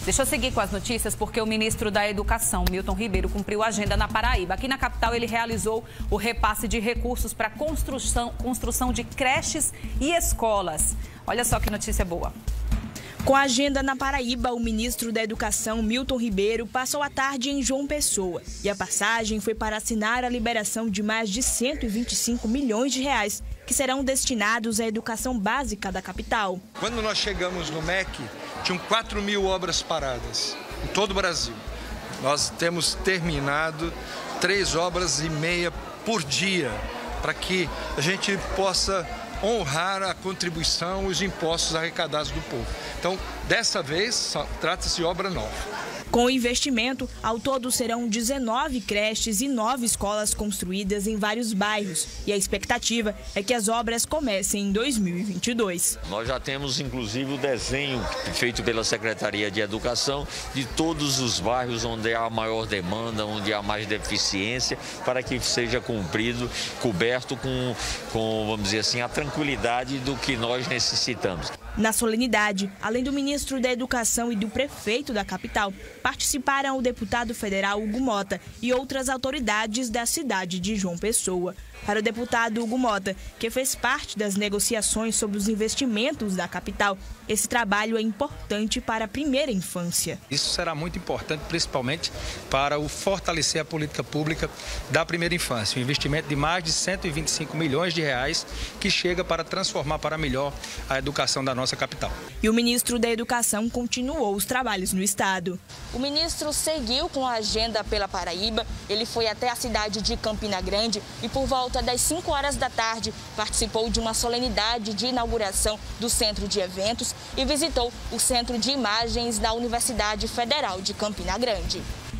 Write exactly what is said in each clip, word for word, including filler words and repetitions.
Deixa eu seguir com as notícias, porque o ministro da Educação, Milton Ribeiro, cumpriu a agenda na Paraíba. Aqui na capital, ele realizou o repasse de recursos para construção, construção de creches e escolas. Olha só que notícia boa. Com a agenda na Paraíba, o ministro da Educação, Milton Ribeiro, passou a tarde em João Pessoa. E a passagem foi para assinar a liberação de mais de cento e vinte e cinco milhões de reais, que serão destinados à educação básica da capital. Quando nós chegamos no M E C, tinham quatro mil obras paradas em todo o Brasil. Nós temos terminado três obras e meia por dia, para que a gente possa honrar a contribuição, os impostos arrecadados do povo. Então, dessa vez, trata-se de obra nova. Com o investimento, ao todo serão dezenove creches e nove escolas construídas em vários bairros. E a expectativa é que as obras comecem em dois mil e vinte e dois. Nós já temos, inclusive, o desenho feito pela Secretaria de Educação de todos os bairros onde há maior demanda, onde há mais deficiência, para que seja cumprido, coberto com, com, vamos dizer assim, a tranquilidade do que nós necessitamos. Na solenidade, além do ministro da Educação e do prefeito da capital, participaram o deputado federal Hugo Mota e outras autoridades da cidade de João Pessoa. Para o deputado Hugo Mota, que fez parte das negociações sobre os investimentos da capital, esse trabalho é importante para a primeira infância. Isso será muito importante, principalmente para o fortalecer a política pública da primeira infância. Um investimento de mais de cento e vinte e cinco milhões de reais que chega para transformar para melhor a educação da nossa capital. E o ministro da Educação continuou os trabalhos no estado. O ministro seguiu com a agenda pela Paraíba. Ele foi até a cidade de Campina Grande e, por volta das cinco horas da tarde, participou de uma solenidade de inauguração do Centro de Eventos e visitou o Centro de Imagens da Universidade Federal de Campina Grande.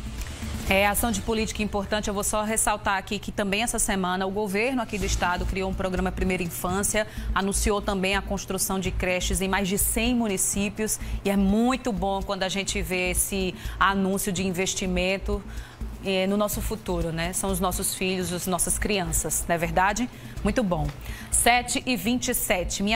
É, ação de política importante. Eu vou só ressaltar aqui que também essa semana o governo aqui do estado criou um programa Primeira Infância, anunciou também a construção de creches em mais de cem municípios e é muito bom quando a gente vê esse anúncio de investimento eh, no nosso futuro, né? São os nossos filhos, as nossas crianças, não é verdade? Muito bom. sete e vinte e sete. Minha